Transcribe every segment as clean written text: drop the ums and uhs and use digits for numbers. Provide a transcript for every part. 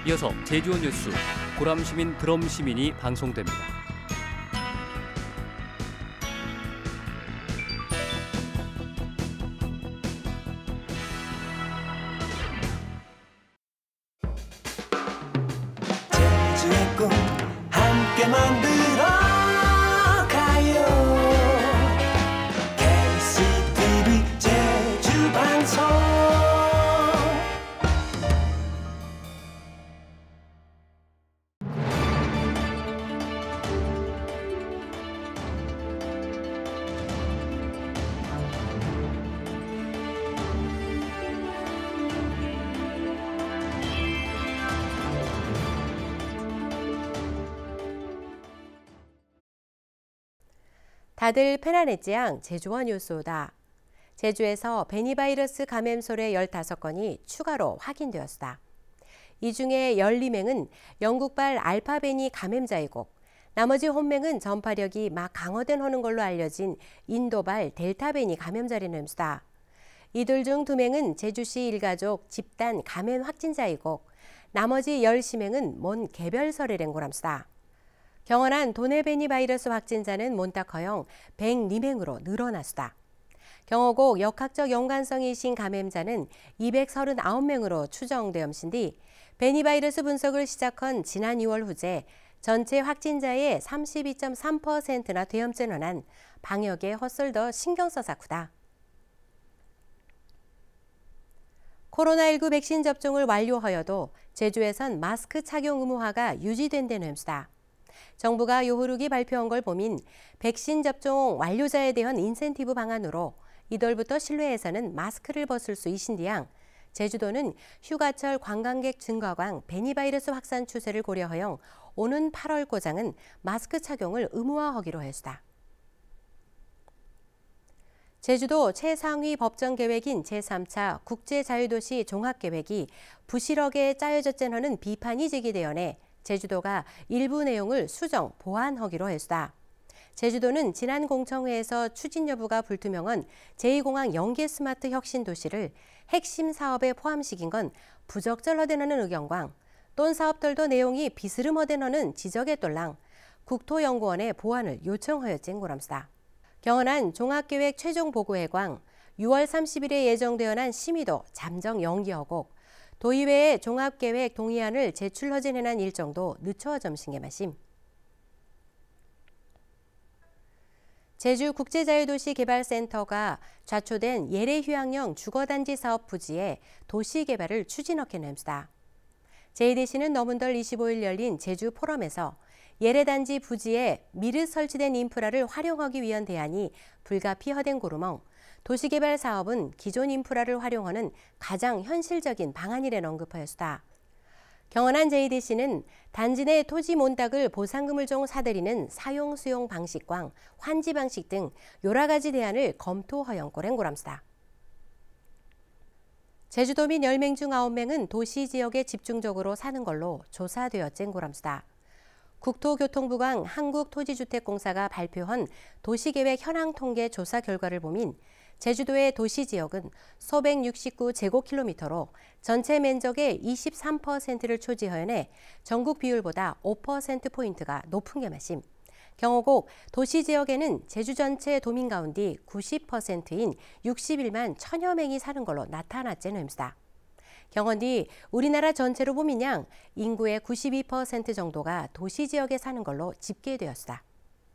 이어서 제주어 뉴스 보람시민 드럼시민이 방송됩니다. 제주의 꿈 함께 만들어 가요. KCTV 제주방송. 다들 편안했지양 제주원 뉴스다. 제주에서 베니바이러스 감염설의 15건이 추가로 확인되었다. 이 중에 14명은 영국발 알파베니 감염자이고 나머지 혼명은 전파력이 막 강화된 하는 걸로 알려진 인도발 델타베니 감염자라는 수다. 이들 중 2명은 제주시 일가족 집단 감염 확진자이고 나머지 10명은 뭔 개별설의 거람수다. 경원한 도네베니 바이러스 확진자는 몬타커형 102명으로 늘어났다. 경호국 역학적 연관성이신 감염자는 239명으로 추정되었으니 베니바이러스 분석을 시작한 지난 2월 후제 전체 확진자의 32.3%나 되엄째는 한 방역에 헛설더 신경 써사쿠다. 코로나19 백신 접종을 완료하여도 제주에선 마스크 착용 의무화가 유지된 데는 흠수다. 정부가 요흐르기 발표한 걸 보면 백신 접종 완료자에 대한 인센티브 방안으로 이달부터 실내에서는 마스크를 벗을 수 있신디양 제주도는 휴가철 관광객 증가광 베니바이러스 확산 추세를 고려하여 오는 8월 고장은 마스크 착용을 의무화하기로 했다. 제주도 최상위 법정 계획인 제3차 국제자유도시 종합계획이 부실하게 짜여졌다는 비판이 제기되어내 제주도가 일부 내용을 수정, 보완하기로 했다. 제주도는 지난 공청회에서 추진 여부가 불투명한 제2공항 연계 스마트 혁신 도시를 핵심 사업에 포함시킨 건 부적절하다는 의견광, 돈 사업들도 내용이 비스름하다는 지적에 똘랑 국토연구원에 보완을 요청하였진 고람수다. 경헌한 종합계획 최종 보고회광 6월 30일에 예정되어난 심의도 잠정 연기하고 도의회에 종합계획 동의안을 제출허진해난 일정도 늦춰 점신게 마심. 제주국제자유도시개발센터가 좌초된 예래휴양형 주거단지 사업 부지에 도시개발을 추진하게 냅시다. JDC는 너문덜 25일 열린 제주 포럼에서 예래단지 부지에 미르 설치된 인프라를 활용하기 위한 대안이 불가피하된 고루멍 도시개발 사업은 기존 인프라를 활용하는 가장 현실적인 방안이라는 언급하였다. 경헌한 JDC는 단지 내 토지 몬탁을 보상금을 종 사들이는 사용 수용 방식과 환지 방식 등 여러 가지 대안을 검토하연꼬랭 고람수다. 제주도민 10명 중 9명은 도시 지역에 집중적으로 사는 걸로 조사되었진 고람수다. 국토교통부랑 한국토지주택공사가 발표한 도시계획 현황 통계 조사 결과를 보면 제주도의 도시지역은 소백69 제곱킬로미터로 전체 면적의 23%를 초지하여내 전국 비율보다 5%포인트가 높은 게 마심. 경호국 도시지역에는 제주 전체 도민 가운데 90%인 61만 1000여 명이 사는 걸로 나타났제는 흠수다. 경헌디 우리나라 전체로 보면양 인구의 92% 정도가 도시지역에 사는 걸로 집계되었다.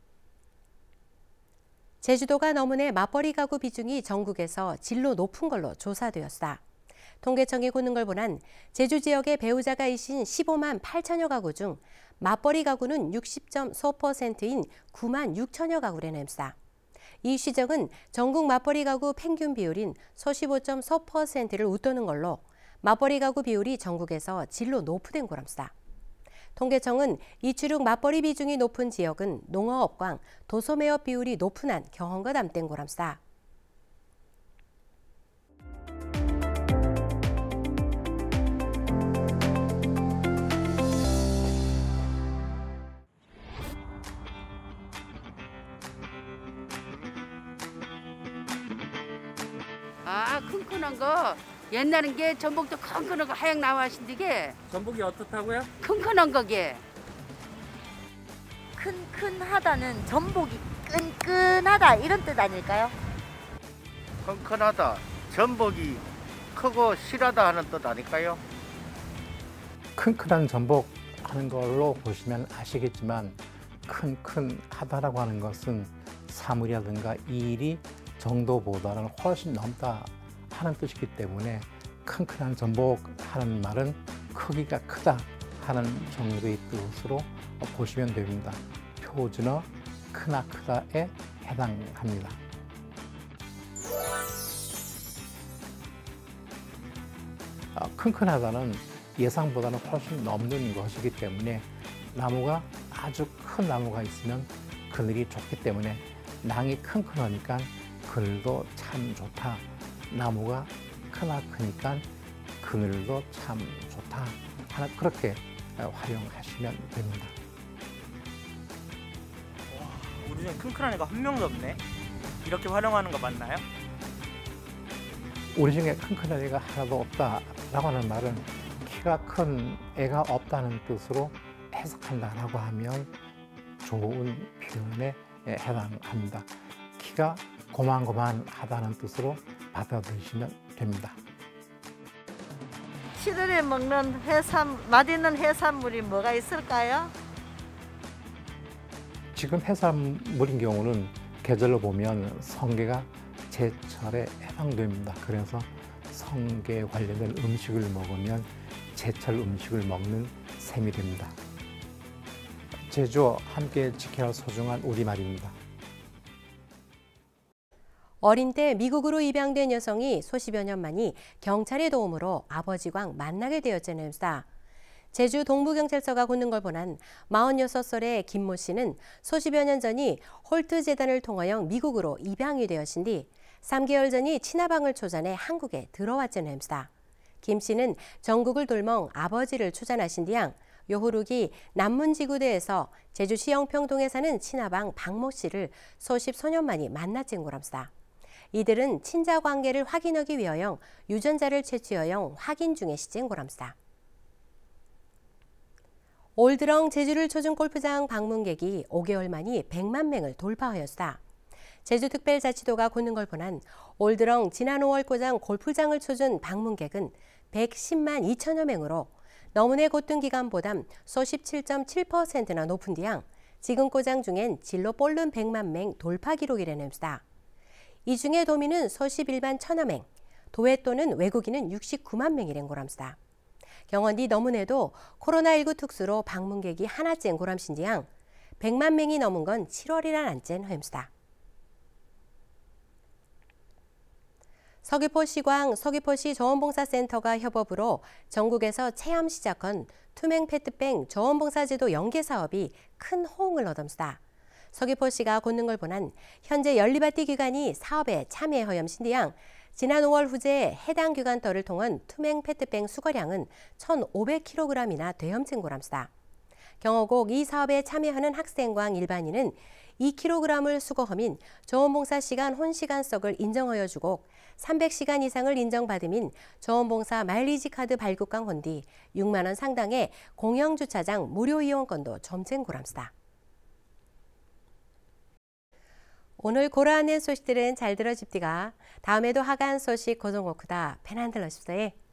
제주도가 너문의 맞벌이 가구 비중이 전국에서 진로 높은 걸로 조사되었다. 통계청이 고는 걸 보난 제주 지역의 배우자가 이신 15만 8천여 가구 중 맞벌이 가구는 60.4%인 9만 6천여 가구라는 햄스다. 이 시정은 전국 맞벌이 가구 평균 비율인 45.4%를 웃도는 걸로 맞벌이 가구 비율이 전국에서 진로 높으된 고람수다. 통계청은 이추륙 맞벌이 비중이 높은 지역은 농어업광, 도소매업 비율이 높은 한 경험과 담된 고람수다. 큰 거 옛날엔 게 전복도 큰큰한 거 하얀 나와신디게 전복이 어떻다고요? 큰큰한 거게. 큰큰하다는 전복이 끈끈하다 이런 뜻 아닐까요? 끈끈하다, 전복이 크고 실하다 하는 뜻 아닐까요? 큰큰한 전복 하는 걸로 보시면 아시겠지만 큰큰하다라고 하는 것은 사물이라든가 일이 정도보다는 훨씬 넘다 하는 뜻이기 때문에 큰큰한 전복 하는 말은 크기가 크다 하는 정도의 뜻으로 보시면 됩니다. 표준어 크나 크다에 해당합니다. 큰큰하다는 예상보다는 훨씬 넘는 것이기 때문에 나무가 아주 큰 나무가 있으면 그늘이 좋기 때문에 낭이 큰큰하니까 그늘도 참 좋다. 나무가 크나 크니까 그늘도 참 좋다. 하나 그렇게 활용하시면 됩니다. 우리 중에 큰큰한 애가 한 명도 없네. 이렇게 활용하는 거 맞나요? 우리 중에 큰큰한 애가 하나도 없다라고 하는 말은 키가 큰 애가 없다는 뜻으로 해석한다라고 하면 좋은 표현에 해당합니다. 키가 고만고만하다는 뜻으로 받아들이시면 됩니다. 7월에 먹는 맛있는 해산물이 뭐가 있을까요? 지금 해산물인 경우는 계절로 보면 성게가 제철에 해당됩니다. 그래서 성게 관련된 음식을 먹으면 제철 음식을 먹는 셈이 됩니다. 제주와 함께 지켜야 할 소중한 우리말입니다. 어린 때 미국으로 입양된 여성이 수십여 년 만이 경찰의 도움으로 아버지랑 만나게 되었잖습니다. 제주 동부경찰서가 굳는 걸 보난 46살의 김모 씨는 수십여 년 전이 홀트 재단을 통하여 미국으로 입양이 되었신 뒤 3개월 전이 친아방을 초전해 한국에 들어왔잖습니다. 김 씨는 전국을 돌멍 아버지를 추잔하신 뒤양 요후룩이 남문지구대에서 제주시 영평동에 사는 친아방 박모 씨를 수십 소년 만이 만났진 거랍니다. 이들은 친자 관계를 확인하기 위하여 유전자를 채취하여 확인 중에 시진 거랍니다. 올 들어 제주를 초준 골프장 방문객이 5개월 만이 100만 명을 돌파하였다. 제주특별자치도가 굳는 걸 보난 올 들어 지난 5월 고장 골프장을 초준 방문객은 110만 2천여 명으로 너무내 곧든 기간보다 57.7%나 높은 뒤양 지금 고장 중엔 진로 볼른 100만 명 돌파 기록이라는다. 이 중에 도민은 수십 일반 천여 명, 도외 또는 외국인은 69만 명이란 거랍니다. 경원디 너무내도 코로나19 특수로 방문객이 하나쯤 고람신디양 100만 명이 넘은 건 7월이란 안젠 허임수다. 서귀포시광 서귀포시 저원봉사센터가 협업으로 전국에서 체험 시작한 투명 페트병 저원봉사제도 연계 사업이 큰 호응을 얻었습니다. 서귀포시가 굳는 걸 보난 현재 연리바띠 기관이 사업에 참여 허염신디양 지난 5월 후제 해당 기관터를 통한 투명 페트병 수거량은 1,500kg이나 되엄친 거랍니다. 경호국 이 사업에 참여하는 학생과 일반인은 2kg을 수거하민 저원봉사 시간 혼시간석을 인정하여주고 300시간 이상을 인정받으민 저원봉사 마일리지 카드 발급강 혼디 6만 원 상당의 공영주차장 무료 이용권도 점쟁 고랍니다. 오늘 고라하는 소식들은 잘 들어집디가 다음에도 하간 소식 고정오크다 펜한들 러십서에